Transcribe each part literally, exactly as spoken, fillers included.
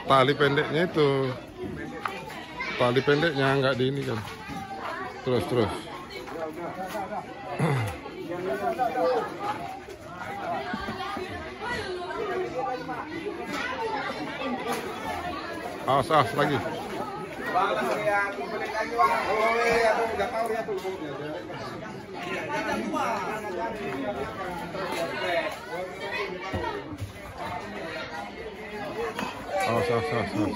tali pendeknya itu. Tali pendeknya nggak di ini kan. Terus terus. Awas, awas lagi. Awas, awas, awas, awas.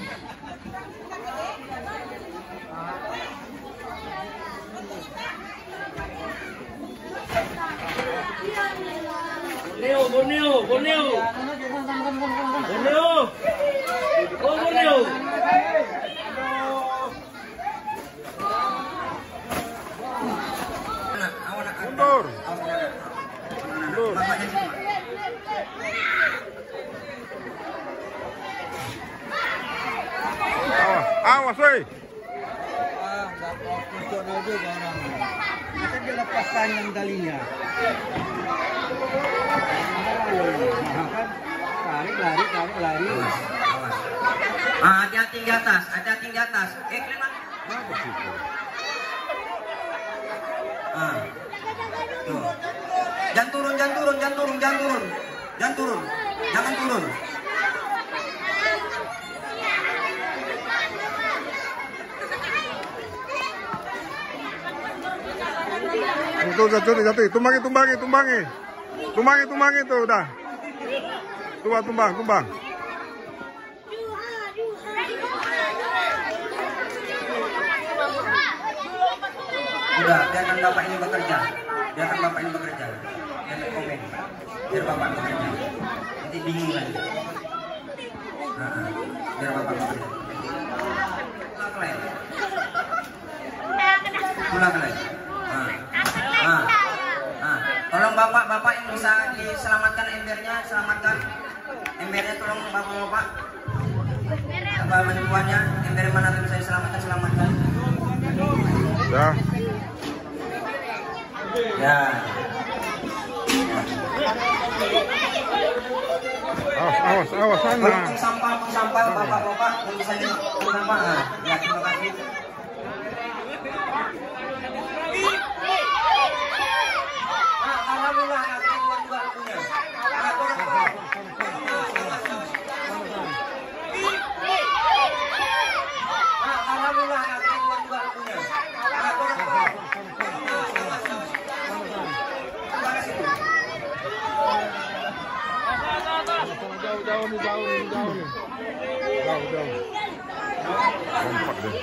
Borneo, Borneo, Borneo. Borneo. Oh, Borneo. Mundur. Mundur. Awas, awas, woi. Ah, nggak fokus dia juga orangnya. Masa dia lepaskan yang talinya. Tarik, lari, tarik, lari. Ah, hati-hati di atas, hati-hati di atas. Eh, kalian ah, tuh. Jangan turun, jangan turun, jangan turun, jangan turun, jangan turun, jangan turun. Itu jatuh, jatuh, tumbangi, tumbangi, tumbangi, tumbangi, tumbangi itu udah. Tua, tumbang, tumbang. Udah, biarkan bapak ini bekerja, biarkan bapak ini bekerja. Jangan komen, biar bapak bekerja. Nanti bingung lagi. Nah, biar bapak bekerja. Pulang lagi. Nah, nah, nah. Tolong bapak-bapak yang bisa diselamatkan embernya, selamatkan embernya, tolong bapak-bapak. Apa bantuannya, ember mana tuh bisa diselamatkan, selamatkan. Ya. Ya. Awas, awas, awas sana. Untuk sampah, untuk sampah, bapak-bapak yang bisa di sampah. Nah, ya, terima kasih. Ah, alhamdulillah, nanti keluar juga punya. Ah, tolong, tolong. Ah, alhamdulillah, nanti keluar juga punya. Ah, tolong, tolong. Jauh, jauh nih, jauh nih, jauh nih. Jauh, jauh. Lompat deh.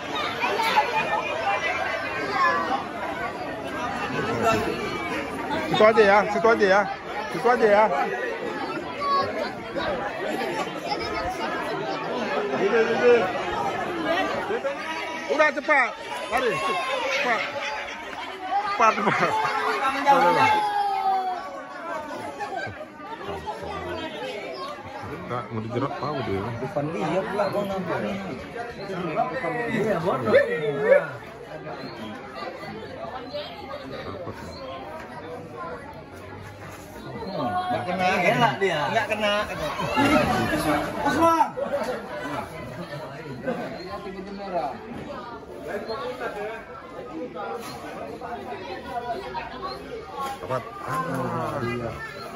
Situ aja ya, situ aja ya. Situ aja ya. Udah, udah. Udah cepat. Lari. Cepat. Cepat, cepat. Enggak, mau dijerat tahu dia. Depan dia pula kau nampak. Iya, bodoh. Nggak kena, enak dia. Nggak kena. Osman. Cepat. Ah, iya.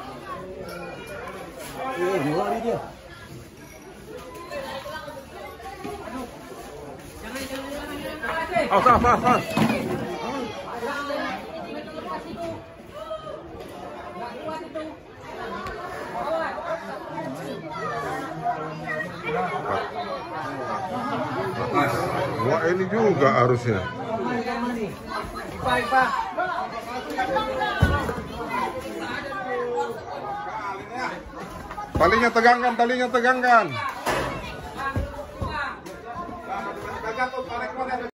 Eh, lari dia. Awas, awas, awas. Wah, ini juga harusnya. Talinya tegangkan, talinya tegangkan.